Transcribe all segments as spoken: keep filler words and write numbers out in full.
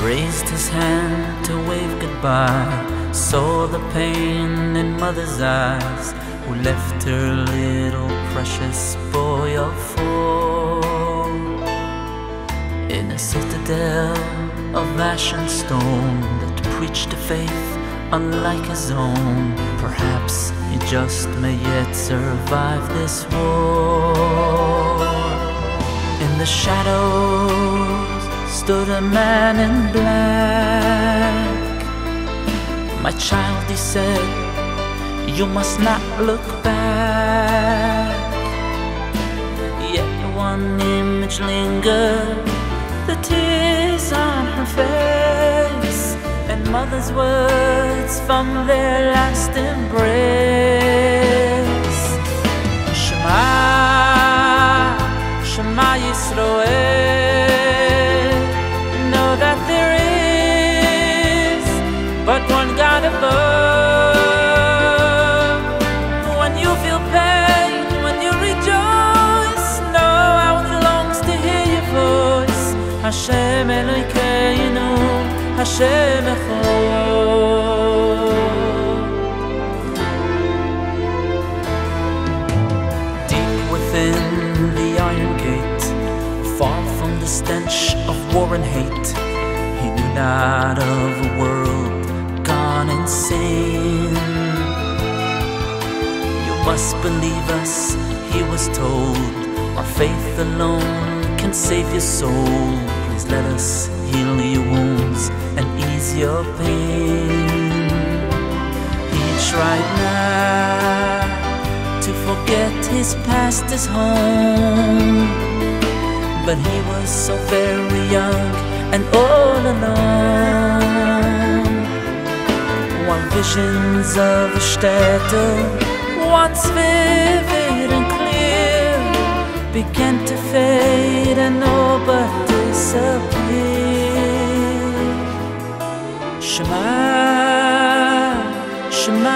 raised his hand to wave goodbye, saw the pain in mother's eyes, who left her little precious boy of four in a citadel of ash and stone that preached a faith unlike his own. Perhaps he just may yet survive this war. In the shadows stood a man in black. "My child," he said, "you must not look back." Yet one image lingered, the tears on her face, and mother's words from their last embrace. Shema, Shema Yisroel, know that there is but one God above. When you feel pain, when you rejoice, know how it longs to hear your voice. Hashem Elokeinu, Hashem Echad. Deep within the iron gate, far from the stench of war and hate, he knew not of a world gone insane. "You must believe us," he was told, "our faith alone can save your soul. Please let us heal your wounds and ease your pain." He tried not to forget his past, his home, but he was so very young and all alone. While visions of a shtetl, once vivid and clear, began to fade and all but disappear. Shema, Shema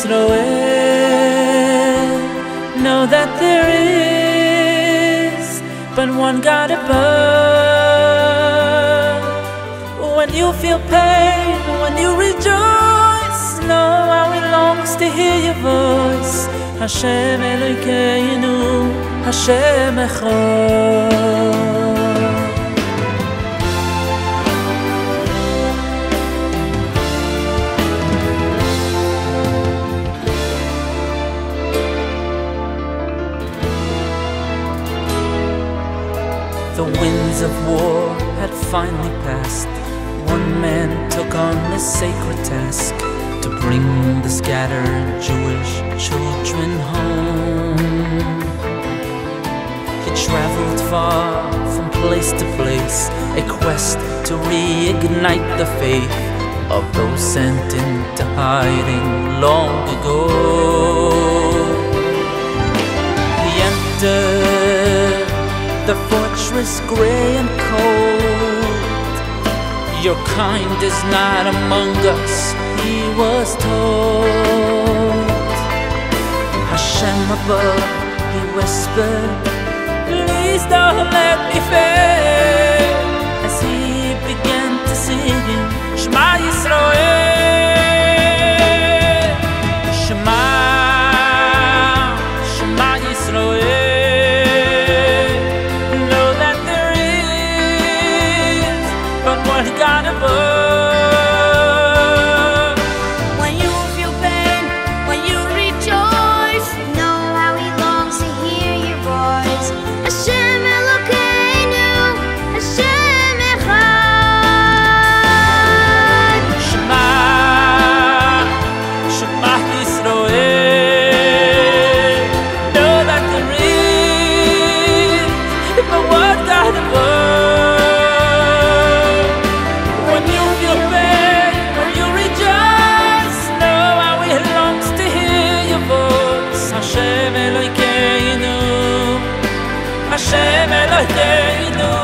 Yisroel, know that there is but one God above. When you feel pain, when you rejoice, know how he longs to hear your voice. Hashem Elokeinu, Hashem Echad. The winds of war had finally passed. One man took on the sacred task to bring the scattered Jewish children home. He traveled far from place to place, a quest to reignite the faith of those sent into hiding long ago. He entered the fortress gray and cold. "Your kind is not among us," he was told. Hashem above, he whispered, "Please don't let me fail." As he began to sing Shema Yisroel, Shema, Shema Yisroel, know that there is but one God above. When you feel pain, when you rejoice, know how he longs to hear your voice. Hashem Elokeinu, Hashem Echad. Shema, Shema Yisroel, know that there is but one God above. When you feel pain, when you rejoice, know how he longs to hear your voice. Hashem Elokeinu, Hashem Elokeinu.